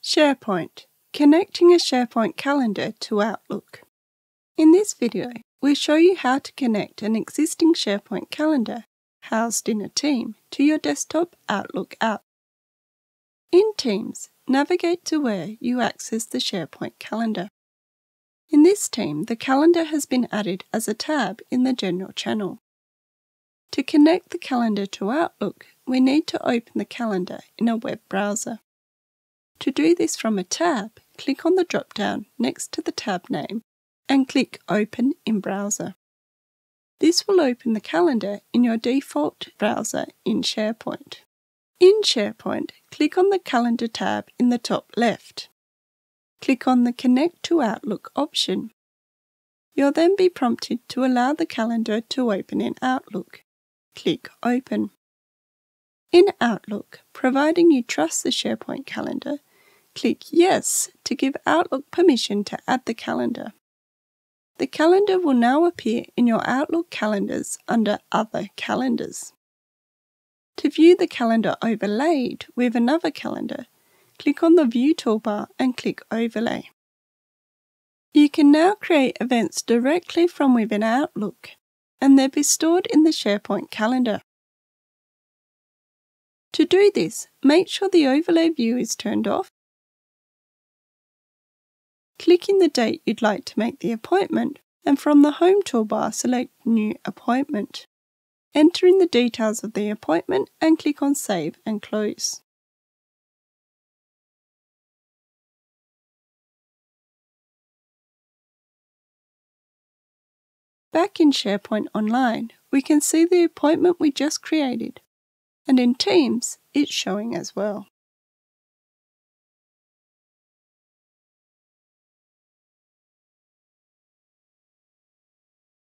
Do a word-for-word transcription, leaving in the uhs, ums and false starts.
SharePoint – Connecting a SharePoint calendar to Outlook. In this video, we'll show you how to connect an existing SharePoint calendar housed in a team to your desktop Outlook app. In Teams, navigate to where you access the SharePoint calendar. In this team, the calendar has been added as a tab in the General channel. To connect the calendar to Outlook, we need to open the calendar in a web browser. To do this from a tab, click on the drop-down next to the tab name and click Open in Browser. This will open the calendar in your default browser in SharePoint. In SharePoint, click on the Calendar tab in the top left. Click on the Connect to Outlook option. You'll then be prompted to allow the calendar to open in Outlook. Click Open. In Outlook, providing you trust the SharePoint calendar, click Yes to give Outlook permission to add the calendar. The calendar will now appear in your Outlook calendars under Other Calendars. To view the calendar overlaid with another calendar, click on the View toolbar and click Overlay. You can now create events directly from within Outlook, and they'll be stored in the SharePoint calendar. To do this, make sure the Overlay view is turned off. Click in the date you'd like to make the appointment, and from the Home toolbar select New Appointment. Enter in the details of the appointment and click on Save and Close. Back in SharePoint Online, we can see the appointment we just created, and in Teams, it's showing as well.